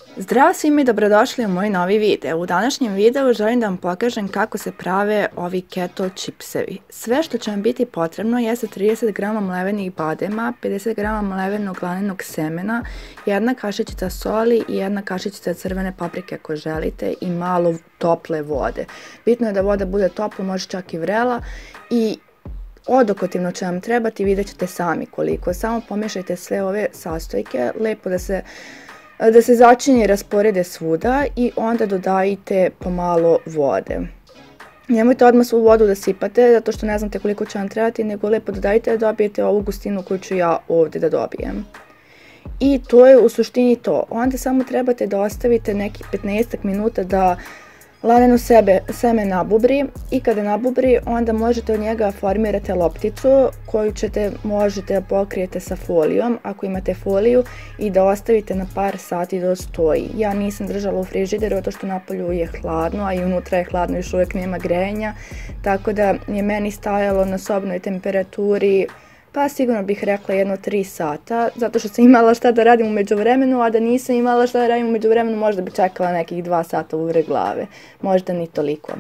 Zdravo svima i dobrodošli u moj novi video. U današnjem videu želim da vam pokažem kako se prave ovi keto čipsevi. Sve što će vam biti potrebno jeste 30 g mlevenih badema, 50 g mlevenog lanenog semena, jedna kašičica soli i jedna kašičica crvene paprike ako želite i malo tople vode. Bitno je da voda bude topla, može čak i vrela i odokativno će vam trebati, vidjet ćete sami koliko. Samo pomiješajte sve ove sastojke, lepo da se začini i rasporede svuda i onda dodajte pomalo vode. Nemojte odmah svu vodu da sipate, zato što ne znate koliko će vam trebati, nego lepo dodajte da dobijete ovu gustinu koju ću ja ovdje da dobijem. I to je u suštini to. Onda samo trebate da ostavite nekih 15 minuta da laneno seme nabubri i kada nabubri onda možete od njega formirati lopticu koju možete da pokrijete sa folijom ako imate foliju i da ostavite na par sati da stoji. Ja nisam držala u frižideru zato što napolju je hladno, a i unutra je hladno, još uvijek nema grejanja, tako da je meni stajalo na sobnoj temperaturi pa sigurno bih rekla jedno 3 sata, zato što sam imala šta da radim u međuvremenu, a da nisam imala šta da radim u međuvremenu možda bi čekala nekih 2 sata uvre glave, možda ni toliko.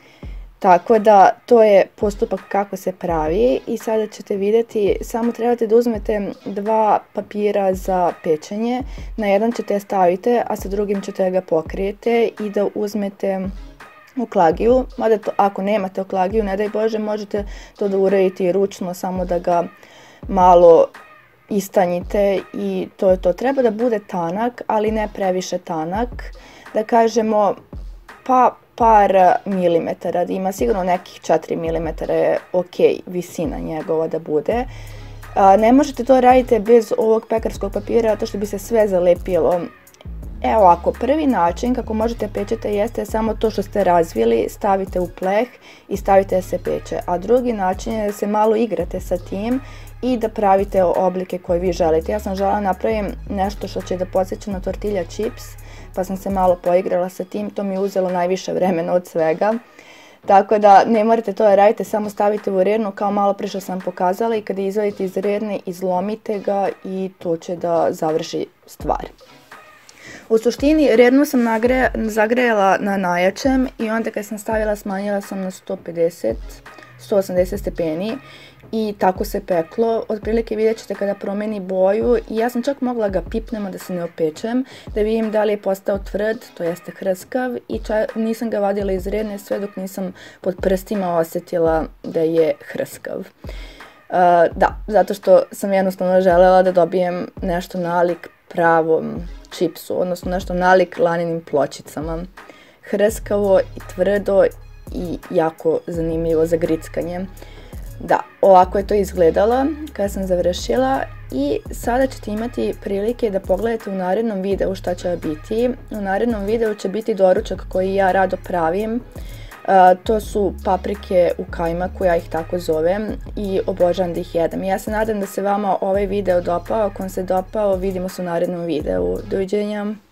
Tako da to je postupak kako se pravi i sada ćete vidjeti, samo trebate da uzmete 2 papira za pečenje, na jedan ćete stavite, a sa drugim ćete ga pokrijete i da uzmete oklagiju, mada ako nemate oklagiju, ne daj Bože, možete to da uradite i ručno, samo da ga malo istanjite i to je to. Treba da bude tanak, ali ne previše tanak, da kažemo pa par milimetara, da ima sigurno nekih 4 mm je ok visina njegova da bude. Ne možete to raditi bez ovog pekarskog papira, zato što bi se sve zalepilo. Evo ovako, prvi način kako možete pečete jeste samo to što ste razvili, stavite u pleh i stavite da se peče. A drugi način je da se malo igrate sa tim i da pravite oblike koje vi želite. Ja sam želela napravim nešto što će da podsjeća na tortilja čips, pa sam se malo poigrala sa tim, to mi je uzelo najviše vremena od svega. Tako da ne morate to da radite, samo stavite u rernu kao malo prije što sam pokazala i kada izvadite iz rerne izlomite ga i to će da završi stvar. U suštini rernu sam zagrejala na najjačem i onda kad sam stavila smanjila sam na 180 stepeni i tako se peklo. Otprilike vidjet ćete kada promeni boju i ja sam čak mogla ga pipnem da se ne opečem, da vidim da li je postao tvrd, to jeste hrskav i nisam ga vadila iz rerne sve dok nisam pod prstima osjetila da je hrskav. Da, zato što sam jednostavno želela da dobijem nešto nalik pravom čipsu, odnosno nešto nalik lanenim pločicama. Hrskavo i tvrdo i jako zanimljivo za grickanje. Da, ovako je to izgledalo kada sam završila i sada ćete imati prilike da pogledate u narednom videu šta će biti. U narednom videu će biti doručak koji ja rado pravim. To su paprike u kajmaku, ja ih tako zovem i obožavam da ih jedem. Ja se nadam da se vama ovaj video dopao, ako vam se dopao vidimo se u narednom videu. Doviđenja!